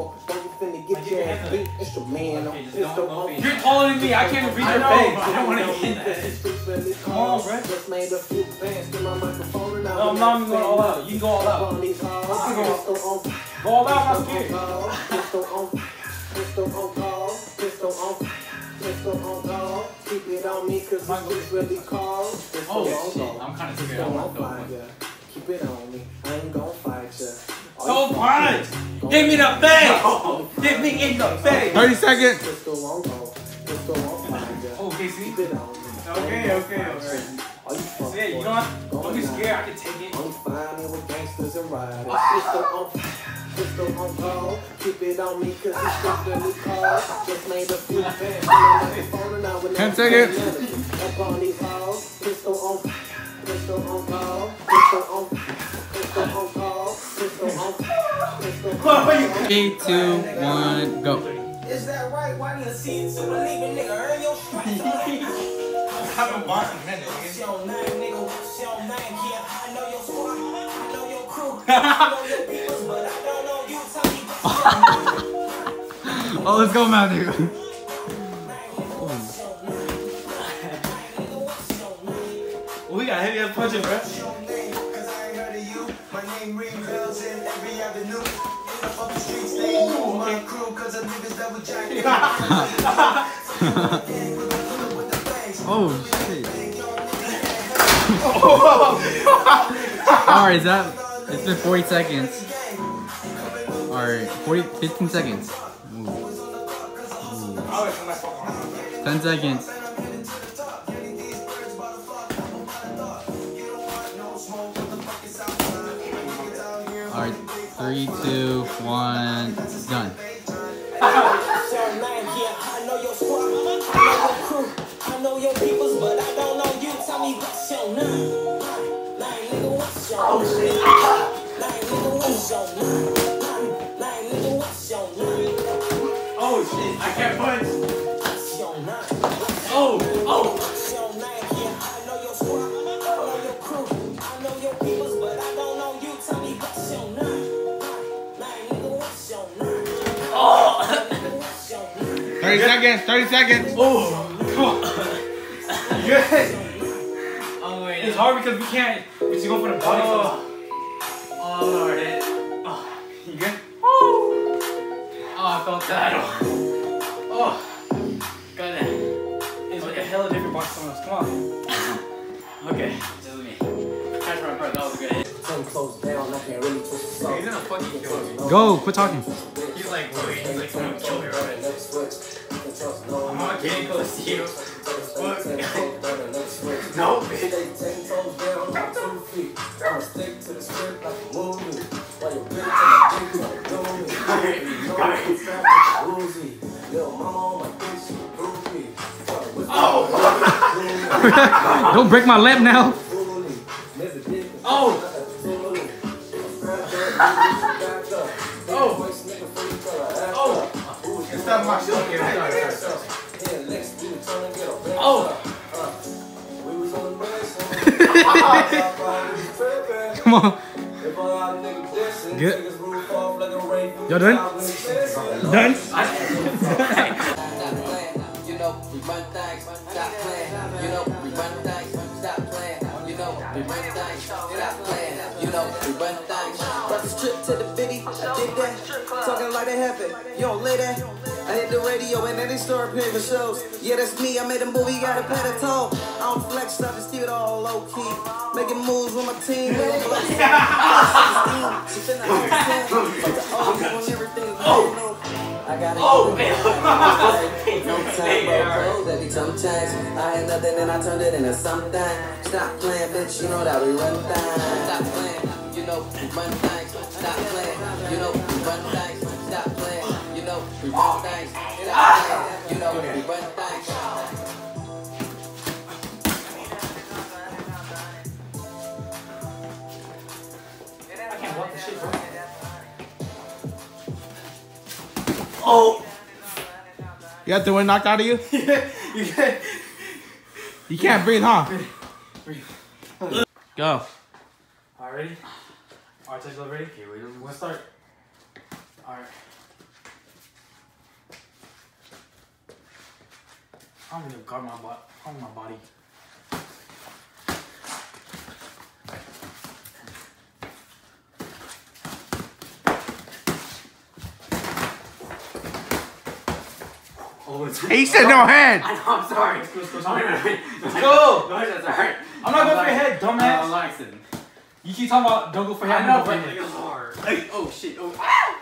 You're taller than me. I can't read your face. I don't want to get that. Come on, bro. No, I'm not even going all out. You can go all out. Go all out, I'm scared. Keep it on me, cause it's really cold. Oh shit, I'm kind of scared. Keep it on me, I ain't gon' fight ya. Don't punch! Hit me in the face! Hit me in the face! 30 seconds! Okay, see? Okay. Yeah, you know what? Don't be scared, I can take it. I'm fine with gangsters and riders. Pistol on call, keep it on me cause it's just really cold. Just made a few fans, 10 seconds. Up on these halls, pistol on call, pistol on call, pistol on call. 3, 2, 1, go. Is that right? Why do you see it? So believe it, nigga, earn your stripes. I haven't bought a minute. What's your name, nigga? What's your name? Yeah, I know your squad, I know your crew, I know your people, but I don't know you. Oh, let's go, Matthew. We got heavy ass punching, bro. Oh shit. Alright, is that? It's been 40 seconds. Alright, 15 seconds. Ooh. 10 seconds. Alright, 3, 2, 1, done. I know your squad, I know your crew, I know your peoples, but I don't know you. Tell me what's your name. Nigga, what's your name? Nigga, what's your name? Nigga, what's your name? Oh shit, I can't punch. What's your name? Oh. What's your name? Yeah, I know your squad, I know your crew, I know your peoples, but I don't know you. Tell me what's your name? Nigga, what's your name? Oh. 30 seconds, 30 seconds. Oh, come on. Good. It's hard because we can't. We just go for the body. Oh, Lord. Oh, you good? Oh, I felt that. Oh, got that. It's like a hella different box from us. Come on. Okay, just me. Catch my breath. That was good. Close down. I can't really twist the song. He's gonna fucking kill me. Go, quit talking. He's like, gonna kill me right now. I'm not getting close to you. No, bitch. Don't break my lamp now. Oh. Stop my shit. Oh. Come on. Good. Y'all done? Done? You know, we run things, stop playing. You know, we run things, stop playing. You know, we run things, stop playing. You know, we run things. Brought this trip to the bitty, I did that. Talking like it happened, you don't lay that. I hit the radio and then they start paying for shows. Yeah, that's me, I made a movie, gotta pay the toll. I don't flex, I just keep it all low key. Making moves with my team, we don't blow. She finna have the O's on everything. I gotta no time, bro. Every sometimes I had nothing and I turned it into something. Stop playing, bitch, you know that we run things. Stop playing, you know we run things. Stop playing, you know we run things. Stop playing, you know we run things. Stop playing, you know we run things. I can't walk this shit, bro. Oh! You got the wind knocked out of you? You can't breathe, huh? Breathe. Go. Alright, ready? Alright, touch love, ready? Okay, wait, let's start. Alright. I'm gonna guard my body. He said no hand. I know, I'm sorry. Let's go. Let's go. No, that's alright. I'm not going for your head, dumbass. I'm accident. You keep talking about don't go for your head. I know, go for but your head. it's hard. Hey, oh shit. Oh. Ah!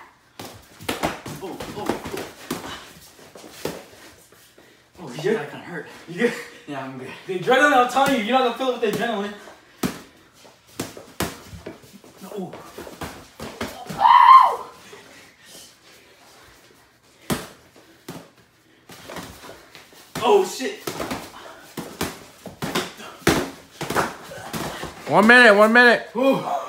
Oh shit, that kinda hurt. You good? Yeah, I'm good. The adrenaline, I'm telling you, you're not gonna feel it with the adrenaline. No. Oh shit. 1 minute, 1 minute. Ooh.